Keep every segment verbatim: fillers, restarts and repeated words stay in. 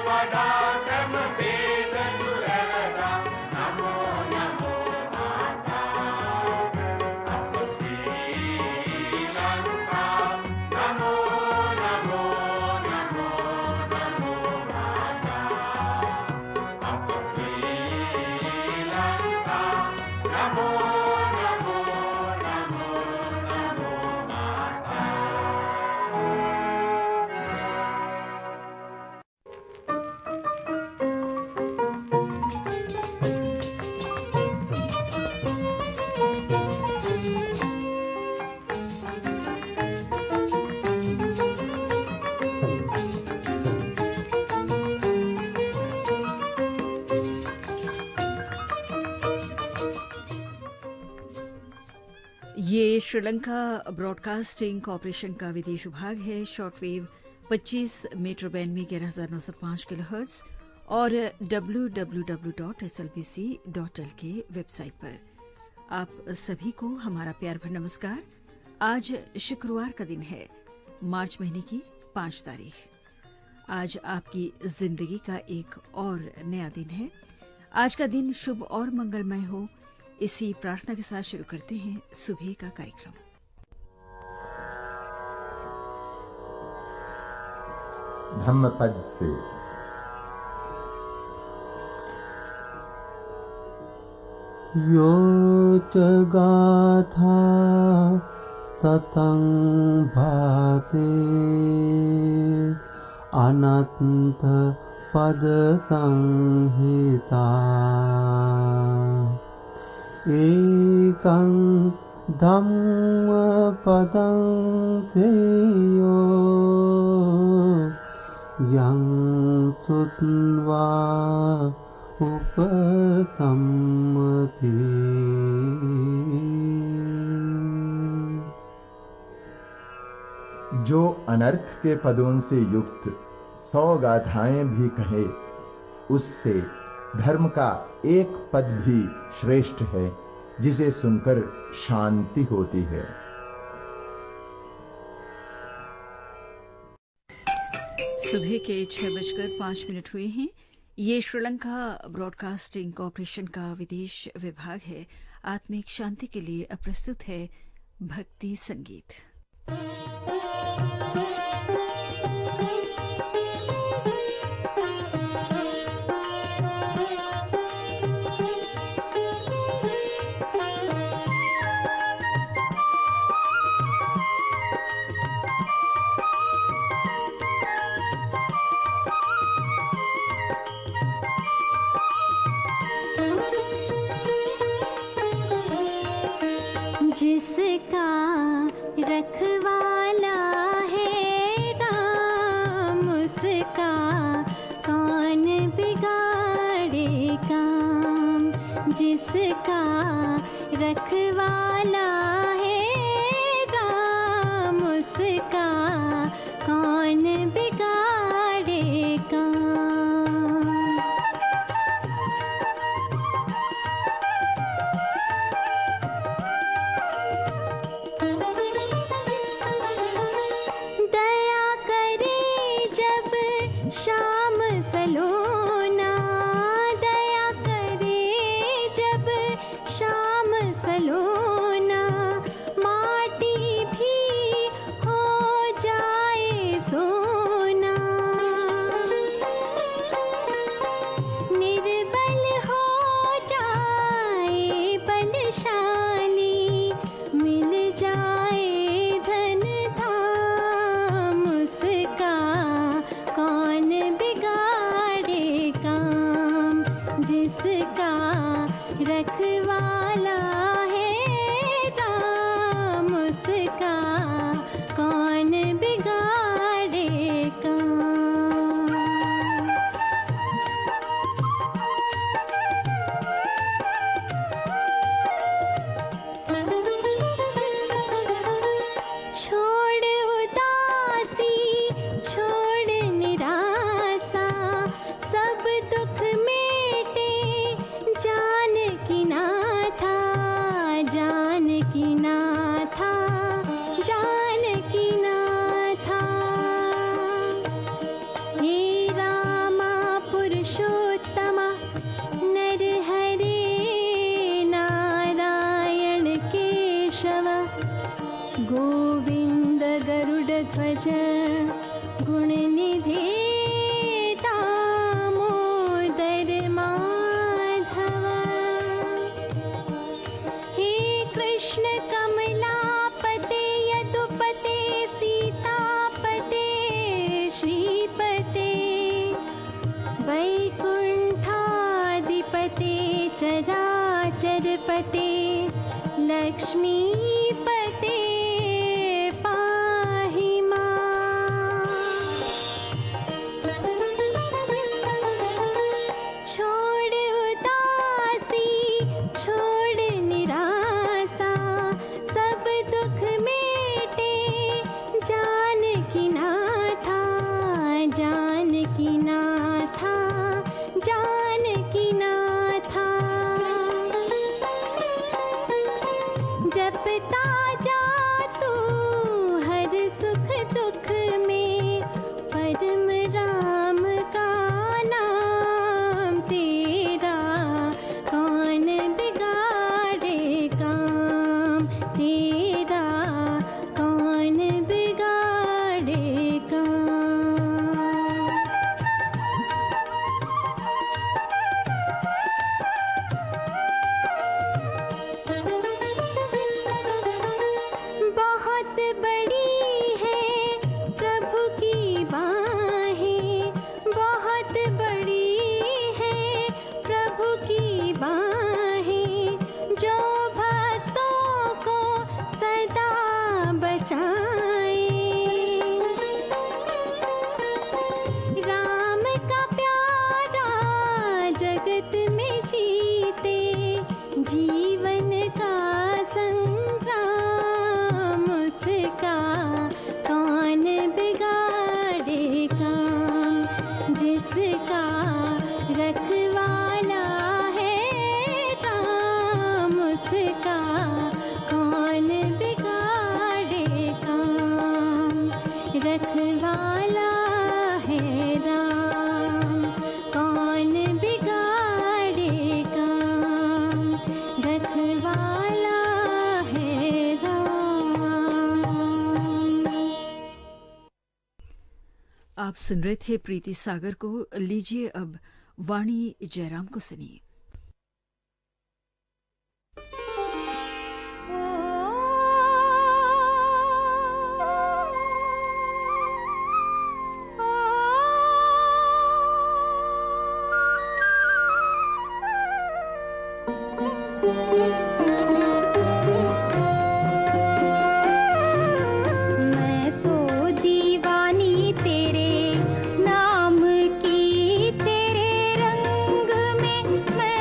ये Sri Lanka broadcasting corporation का विदेश विभाग है। शॉर्टवेव पच्चीस मीटर बैंड में ग्यारह हज़ार नौ सौ पाँच किलोहर्ट्ज़ और W W W dot S L B C dot L K website पर। आप सभी को हमारा प्यार भरा नमस्कार। आज शुक्रवार का दिन है, मार्च महीने की पाँच तारीख। आज आपकी जिंदगी का एक और नया दिन है। आज का दिन शुभ और मंगलमय हो, इसी प्रार्थना के साथ शुरू करते हैं सुबह का कार्यक्रम। धम्मपद से यो च गाथा सतं भाते अनंत पद संहिता एकं धम्मपदं तेयो यं श्रुत्वा उपसम्मति। जो अनर्थ के पदों से युक्त सौ गाथाएं भी कहे, उससे धर्म का एक पद भी श्रेष्ठ है, जिसे सुनकर शांति होती है। सुबह के छह बजकर पांच मिनट हुए हैं। ये श्रीलंका ब्रॉडकास्टिंग कॉरपोरेशन का विदेश विभाग है। आत्मिक शांति के लिए प्रस्तुत है भक्ति संगीत। जिसका रखवाला है राम, उसका कौन बिगाड़े काम। जिसका रखवाला है राम, उसका कौन बिगाड़े काम। शाम सलोना दया करे, जब शाम सलोना माटी भी हो जाए सोना। निर्बल हो जाए बलशाली, मिल जाए धन धाम, उसका कौन बिगाड़े लक्ष्मीपते पाहि मां। छोड़ उदासी छोड़ निराशा, सब दुख मेटे जानकी नाथा, जानकी नाथा, जानकी नाथा। जपता जा तू हर सुख दुख में, परम राम का नाम तेरा, कौन बिगाड़े काम तेरा, कौन बिगाड़े काम। बहुत बड़ी है प्रभु की बाहें, बहुत बड़ी है प्रभु की बाहें, जो भक्तों को सदा बचाए। राम का प्यारा जगत में जीते, जीवन का संग्राम उसका, कौन बिगाड़े काम, जिसका रखवाला है राम, उसका कौन बिगाड़े काम, रखवाला है राम, कौन बिगाड़े काम, रखवाला है राम। आप सुन रहे थे प्रीति सागर को। लीजिए अब वाणी जयराम को सुनिए। मैं तो दीवानी तेरे नाम की, तेरे रंग में मैं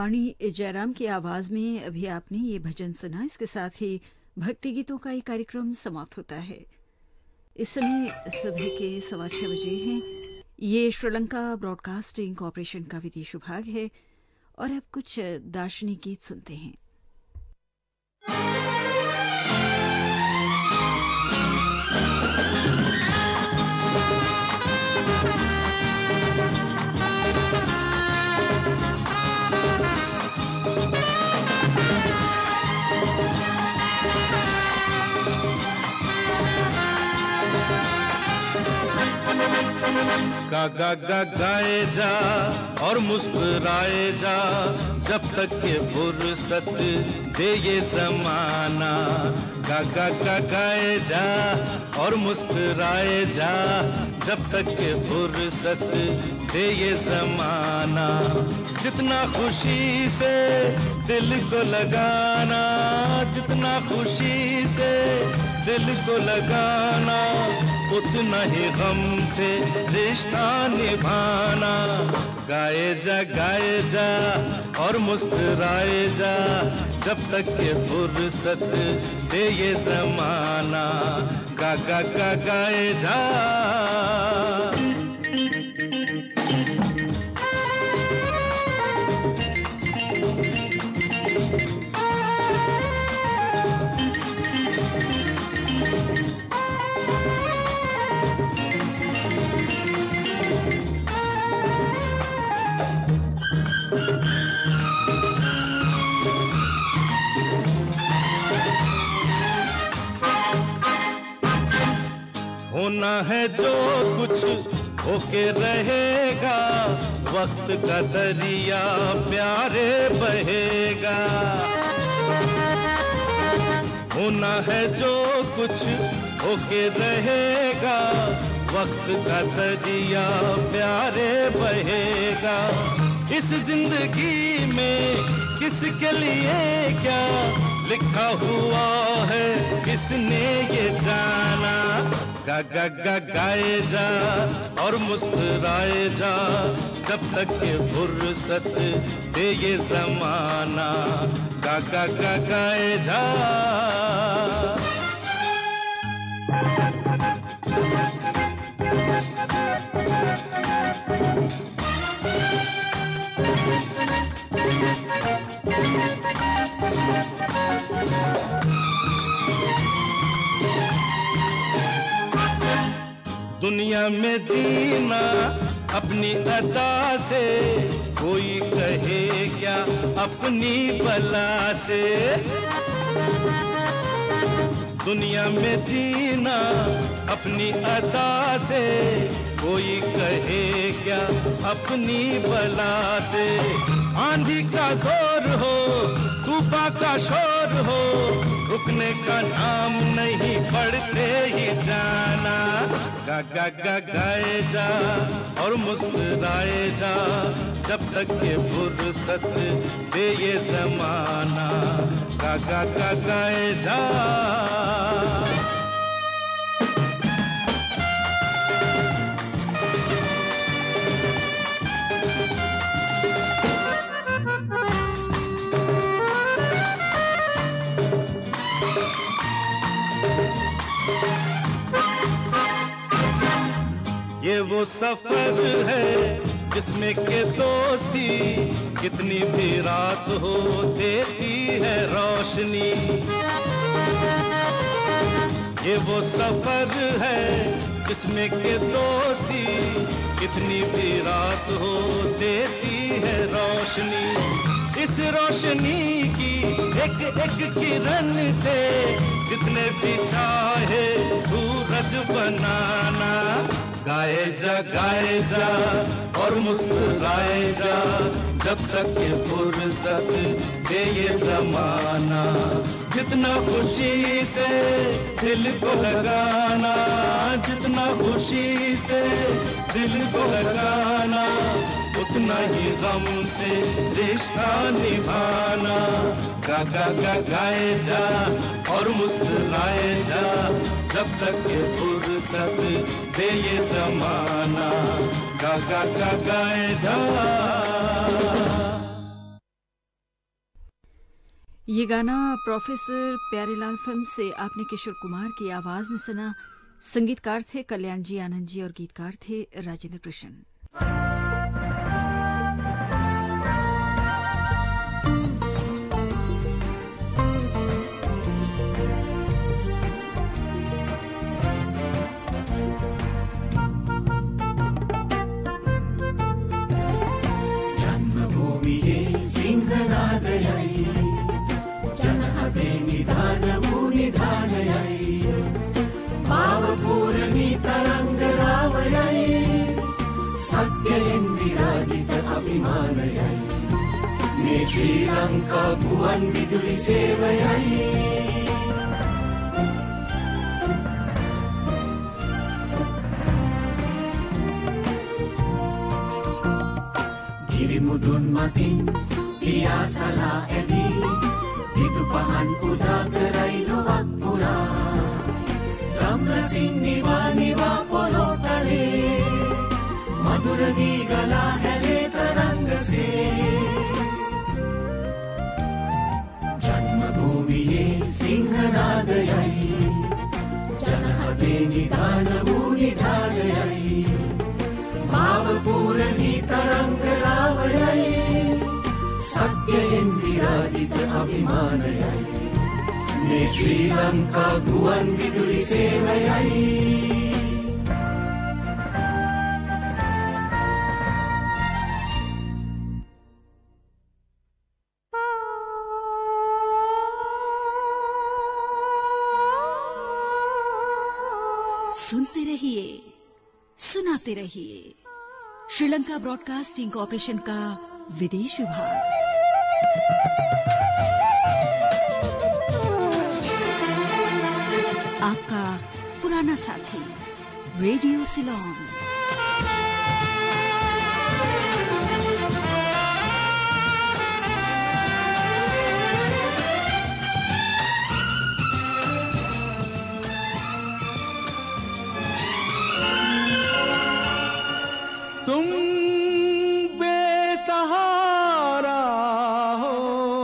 वाणी जयराम की आवाज में अभी आपने ये भजन सुना। इसके साथ ही भक्ति गीतों का ये कार्यक्रम समाप्त होता है। इस समय सुबह के सवा छह बजे हैं। ये श्रीलंका ब्रॉडकास्टिंग कॉरपोरेशन का विदेश विभाग है और अब कुछ दार्शनिक गीत सुनते हैं। गा गा गा गाए जा और मुस्कुराए जा, जब तक के फुर्सत दे ये जमाना। गा गा गा गाए जा और मुस्कुराए जा, जब तक के फुर्सत दे ये जमाना। जितना खुशी से दिल को लगाना, जितना खुशी से दिल को लगाना, उतना ही गम से रिश्ता निभाना। गाए जा गाए जा और मुस्कुराए जा, जब तक के फुर्सत दे ये जमाना। गा गा गा गाए जा। होना है जो कुछ होके रहेगा, वक्त का दरिया प्यारे बहेगा। होना है जो कुछ होके रहेगा, वक्त का दरिया प्यारे बहेगा। इस जिंदगी में किसके लिए क्या लिखा हुआ है, किसने ये जाना। गा गा गा गाए जा और मुस्कुराए जा, जब तक के फुर्सत दे ये जमाना। गा गा गा गाए जा। दुनिया में जीना अपनी अदा से, कोई कहे क्या अपनी बला से। दुनिया में जीना अपनी अदा से, कोई कहे क्या अपनी बला से। आंधी का जोर हो, तूफान का शोर हो, रुकने का नाम नहीं, पड़ते ही जाना। गा गा गा गाए जा और मुस्कुराए जा, जब तक के फुर्सत दे ये जमाना। गा गा गा गाए जा। ये वो सफर है जिसमें के दोस्ती, कितनी भी रात हो देती है रोशनी। ये वो सफर है जिसमें के दोस्ती, कितनी भी रात हो देती है रोशनी। इस रोशनी की एक एक किरण से जितने भी चाहे सूरज बनाना। गाए जा गाए जा और मुस्कुराए जा, जब तक के फुर्सत दे ये जमाना। जितना खुशी से दिल को लगाना, जितना खुशी से दिल को लगाना, उतना ही गम से रिश्ता निभाना। गा गा गा गाए जा और मुस्कुराए जा, जब तक के फुर्सत दे ये जमाना। गा गा गा गाए जा। ये गाना प्रोफेसर प्यारेलाल फिल्म से आपने किशोर कुमार की आवाज में सुना। संगीतकार थे कल्याण जी आनंद जी और गीतकार थे राजेंद्र कृष्ण। जन्मभूमिये सिंहनादयै जनहृदे निधानवु निधानयै भावपूरणी तरङ्गरावयै सत्येन विराजित अभिमानयै मे श्रीलङ्का भुवन विदुलि सेवयै गिरिमुदुन मतिन पियासला एदी Ditupahan udagaray luwag pura Damrasing niwa-niwa polotale Maduragi gala hele tarangase Janmabhumiye sinhanadayay Janahade nidhanavu nidhanayay Bhavapurani tarangaravayay सत्येन विराजित अभिमानयै मे श्रीलङ्का भुवन विदुलि सेवयै सुनते रहिए, सुनाते रहिए। श्रीलंका ब्रॉडकास्टिंग कॉर्पोरेशन का विदेश विभाग। आपका पुराना साथी रेडियो सिलोन। तुम बेसहारा हो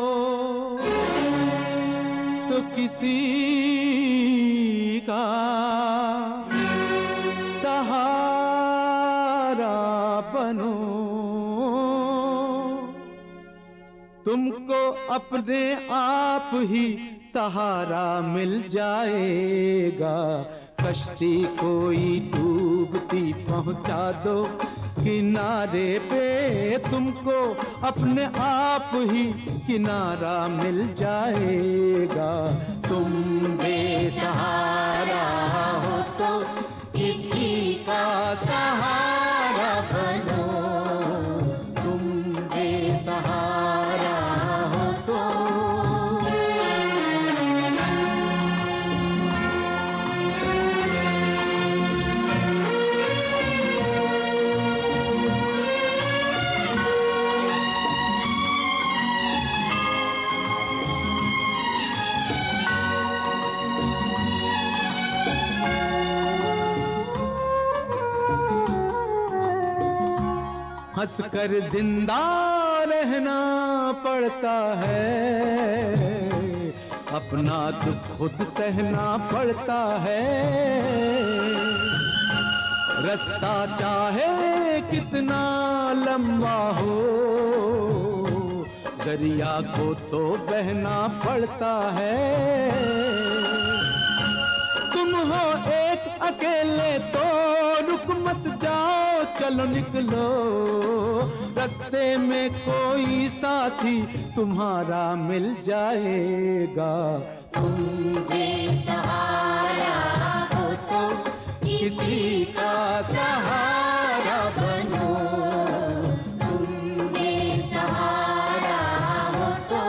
तो किसी का सहारा बनो, तुमको अपने आप ही सहारा मिल जाएगा। कश्ती कोई डूबती पहुंचा दो किनारे पे, तुमको अपने आप ही किनारा मिल जाएगा। तुम बेसहारा हो तो किसी का सहारा बनो, तुम बेसहारा हो तो। हंसकर जिंदा रहना पड़ता है, अपना दुख खुद सहना पड़ता है। रास्ता चाहे कितना लंबा हो, दरिया को तो बहना पड़ता है। तुम हो एक अकेले तो रुक मत जाओ, चलो निकलो, रास्ते में कोई साथी तुम्हारा मिल जाएगा। तुम बेसहारा हो तो किसी का सहारा बनो, तुम बेसहारा हो तो।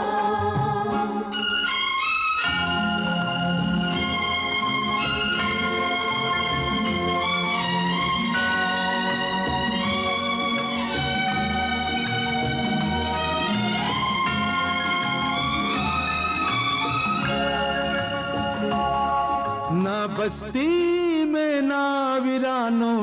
ना बस्ती में ना वीरानों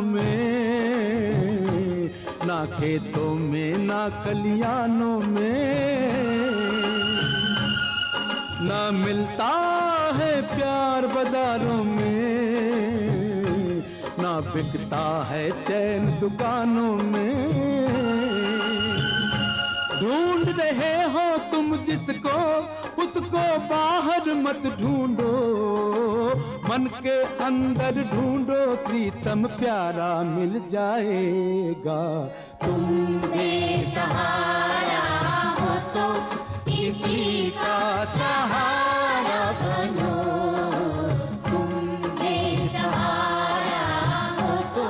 में, ना खेतों में ना खलियानों में, ना मिलता है प्यार बाजारों में, ना बिकता है चैन दुकानों में। ढूंढ रहे हो तुम जिसको, उसको बाहर मत ढूंढो, मन के अंदर ढूंढो, प्रीतम प्यारा मिल जाएगा। तुम बेसहारा हो तो किसी का सहारा बनो, तुम बेसहारा हो तो।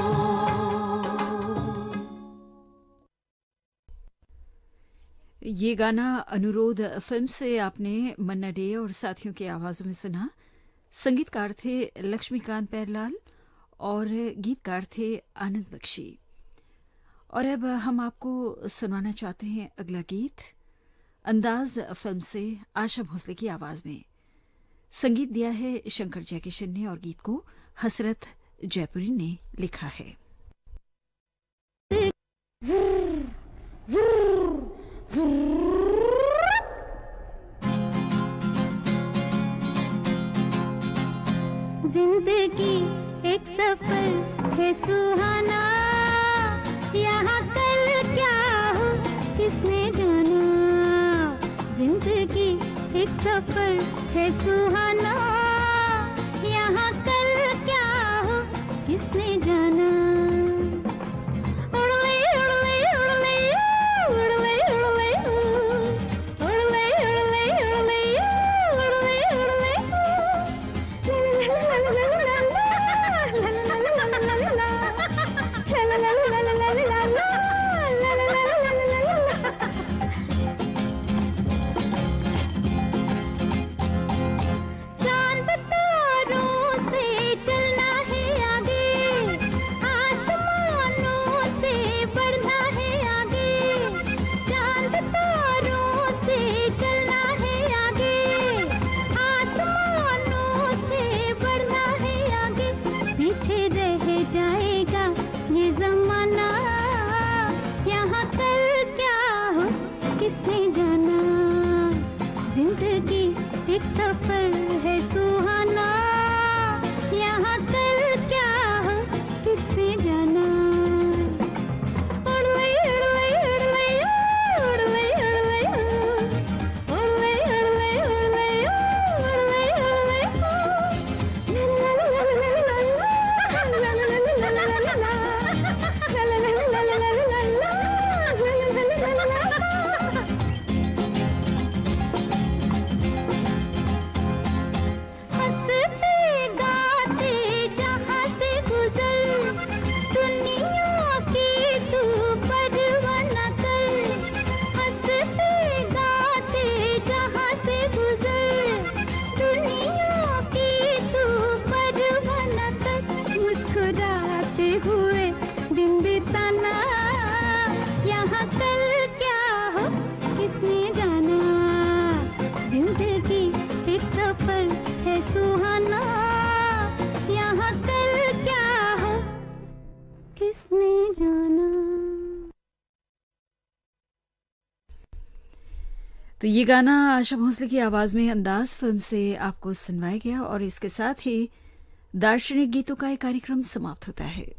ये गाना अनुरोध फिल्म से आपने मन्ना डे और साथियों की आवाजों में सुना। संगीतकार थे लक्ष्मीकांत पैरलाल और गीतकार थे आनंद बख्शी। और अब हम आपको सुनाना चाहते हैं अगला गीत अंदाज फिल्म से आशा भोसले की आवाज में। संगीत दिया है शंकर जयकिशन ने और गीत को हसरत जयपुरी ने लिखा है। जिंदगी एक सफर है सुहाना, यहाँ कल क्या हो किसने जाना। जिंदगी एक सफर है सुहाना, यहाँ कल क्या हो किसने जाना। तो ये गाना आशा भोसले की आवाज में अंदाज फिल्म से आपको सुनवाया गया और इसके साथ ही दार्शनिक गीतों का एक कार्यक्रम समाप्त होता है।